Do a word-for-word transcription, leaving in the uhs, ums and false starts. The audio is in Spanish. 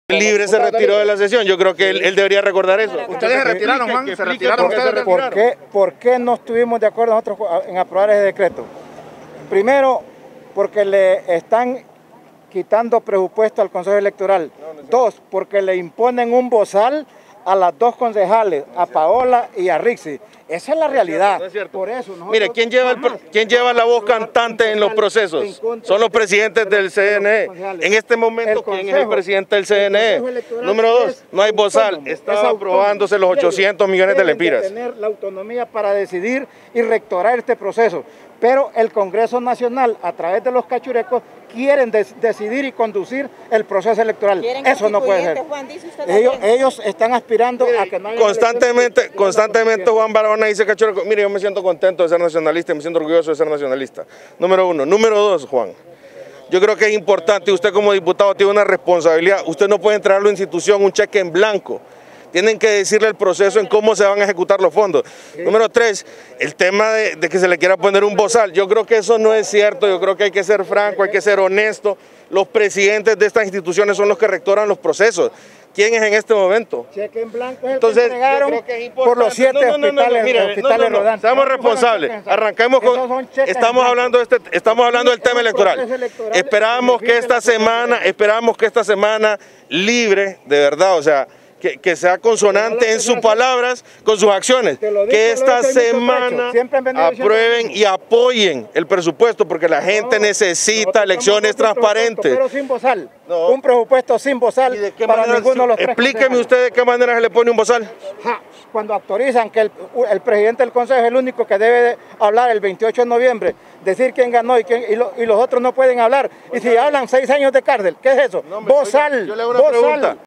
Libre se retiró de la sesión, yo creo que él, él debería recordar eso. Ustedes se retiraron, Juan, se retiraron ustedes. ¿Por qué, ¿Por qué no estuvimos de acuerdo nosotros en aprobar ese decreto? Primero, porque le están quitando presupuesto al Consejo Electoral. Dos, porque le imponen un bozal a las dos concejales, a Paola y a Rixi. Esa es la realidad. No es cierto. Por eso, mire, ¿quién lleva, el, ¿quién lleva la voz cantante en los procesos? Son los presidentes del C N E. En este momento, ¿quién es el presidente del C N E? Número dos, no hay bozal. Estaba aprobándose los ochocientos millones de lempiras. Tener la autonomía para decidir y rectorar este proceso. Pero el Congreso Nacional, a través de los cachurecos, quieren de decidir y conducir el proceso electoral. Eso no puede ser. Juan, dice usted ellos, ellos están aspirando a que no haya Constantemente, constantemente Juan Barahona dice cachureco. Mire, yo me siento contento de ser nacionalista y me siento orgulloso de ser nacionalista. Número uno. Número dos, Juan. Yo creo que es importante, usted como diputado tiene una responsabilidad. Usted no puede entrar a la institución un cheque en blanco. Tienen que decirle el proceso en cómo se van a ejecutar los fondos. Sí. Número tres, el tema de, de que se le quiera poner un bozal. Yo creo que eso no es cierto, yo creo que hay que ser franco, hay que ser honesto. Los presidentes de estas instituciones son los que rectoran los procesos. ¿Quién es en este momento? Cheque en blanco es el Entonces, que entregaron yo creo que es por los siete no, no, no, hospitales, no, mire, hospitales no, no, no. Seamos responsables. Arranquemos con... Estamos hablando, de este, estamos hablando del tema electoral. Esperamos que esta semana, esperamos que esta semana libre, de verdad, o sea... Que, que sea consonante en sus palabras con sus acciones, que esta semana aprueben y apoyen el presupuesto porque la gente necesita elecciones transparentes. Pero sin bozal, no. Un presupuesto sin bozal para ninguno de los tres. Explíqueme usted de qué manera se le pone un bozal. Ja, cuando autorizan que el, el presidente del Consejo es el único que debe de hablar el veintiocho de noviembre, decir quién ganó y, quién, y, lo, y los otros no pueden hablar. Y si hablan seis años de cárcel, ¿qué es eso? No, hombre, bozal, oiga, yo le hago una bozal. pregunta.